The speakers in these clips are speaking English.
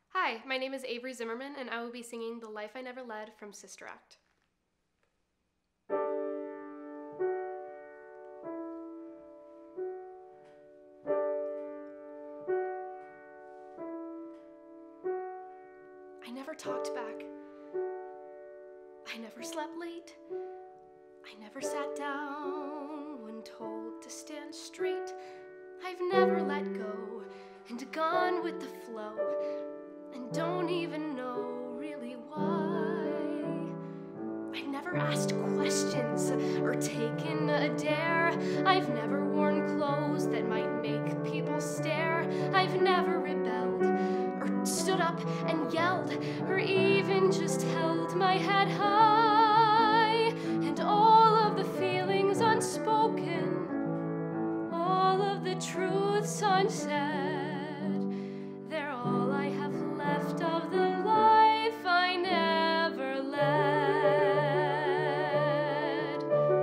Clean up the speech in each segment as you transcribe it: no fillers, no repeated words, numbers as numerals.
Hi, my name is Avery Zimmerman, and I will be singing The Life I Never Led from Sister Act. I never talked back. I never slept late. I never sat down when told to stand straight. I've never let go and gone with the flow, and don't even know really why. I've never asked questions or taken a dare. I've never worn clothes that might make people stare. I've never rebelled or stood up and yelled or even just held my head high. And all of the feelings unspoken, all of the truths unsaid, they're all I have left of the life I never led.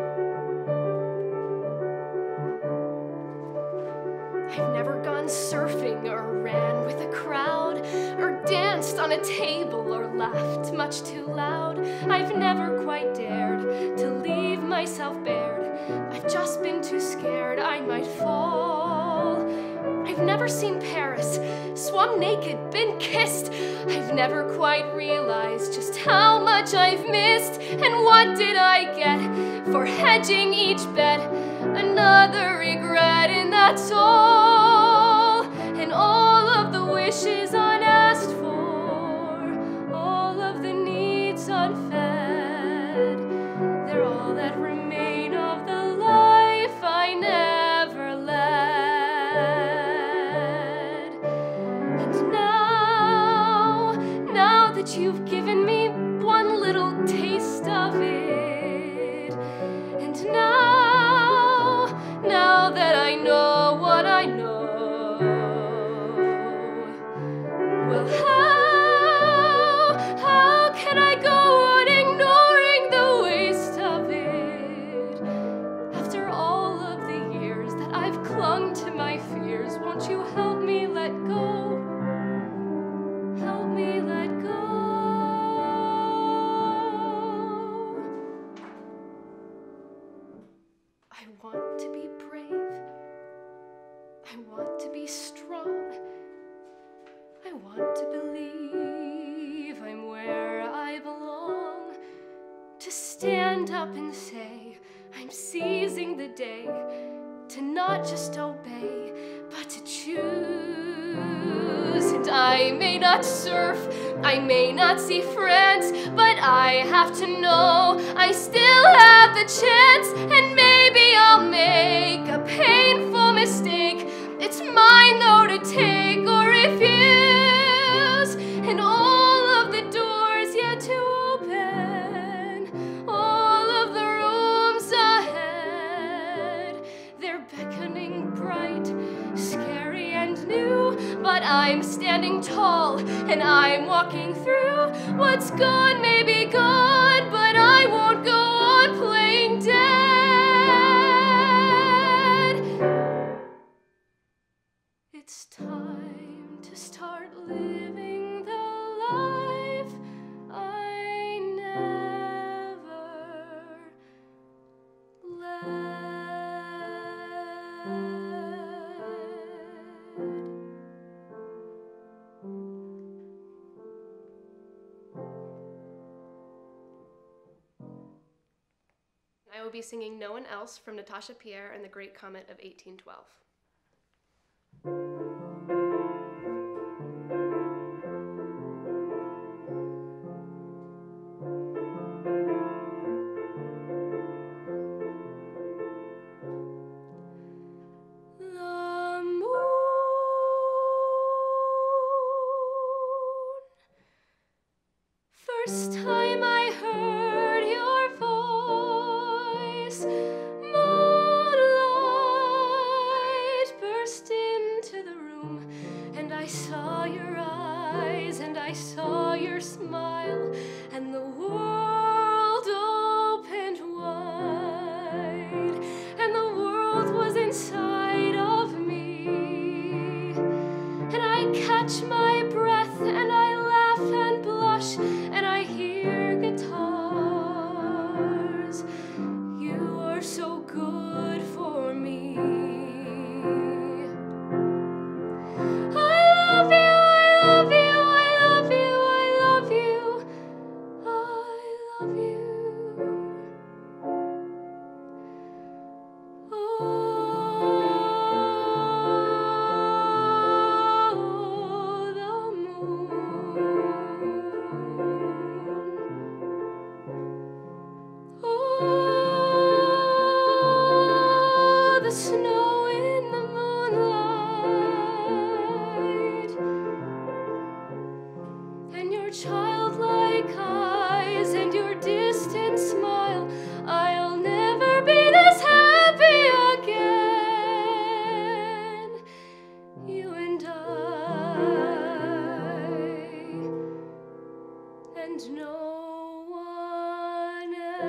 I've never gone surfing or ran with a crowd or danced on a table or laughed much too loud. I've never quite dared to leave myself bared. I've just been too scared I might fall. I've never seen Paris, swum naked, been kissed. I've never quite realized just how much I've missed. And what did I get for hedging each bet? Another regret, and that's all. And all of the wishes unasked for, all of the needs unfed, they're all that remain of the life I never led. And now that you've given me one little taste of it, and now that I know what I know, well, how can I go on ignoring the waste of it? After all of the years that I've clung to my fears, won't you help me let go? Help me let go. I want to be brave. I want to be strong. I want to believe I'm where I belong. To stand up and say I'm seizing the day, to not just obey, but to choose. And I may not surf, I may not see friends, but I have to know I still have the chance. And maybe I'll make a painful mistake. It's mine though to take or refuse. And all of the doors yet to open, all of the rooms ahead, they're beckoning bright, scary and new. But I'm standing tall and I'm walking through. What's gone may be gone, but I won't go on playing dead. It's time to start living the life I never led. I will be singing No One Else from Natasha Pierre and the Great Comet of 1812. The moon, first time I heard your voice, moonlight burst into the room, and I saw your eyes, and I saw your smile, and the world opened wide, and the world was inside of me, and I catch my breath, and I childlike eyes and your distant smile, I'll never be this happy again. You and no one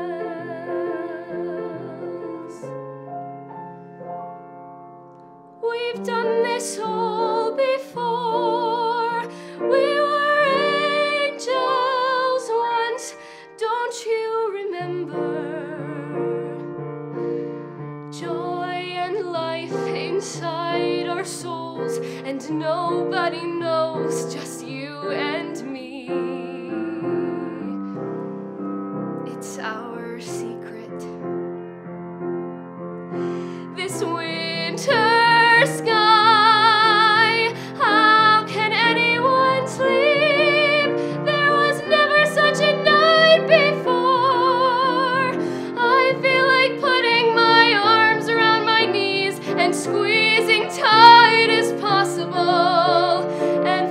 else. We've done this all before. We were angels once, don't you remember? Joy and life inside our souls, and nobody knows, just you and me. It's our secret. This winter sky, how can anyone sleep? There was never such a night before. I feel like putting my arms around my knees and squeezing tight as possible and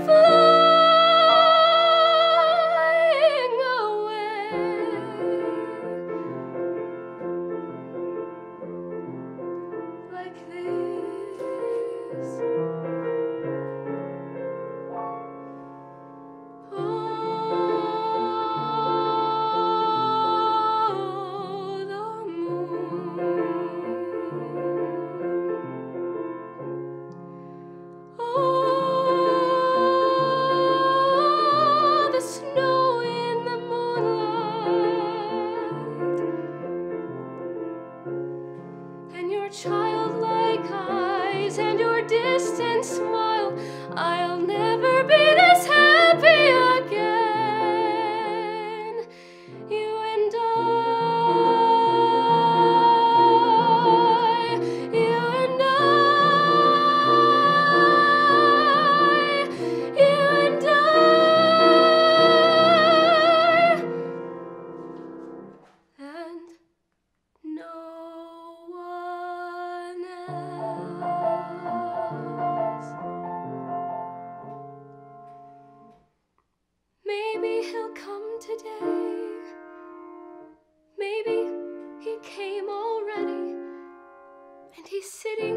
flying away. Like this. Oh, the moon. Oh, the snow in the moonlight, and your childlike eyes and your distant smile. I'll never be this happy again. You and you and you and and no one else. Maybe he'll come today. Maybe he came already, and he's sitting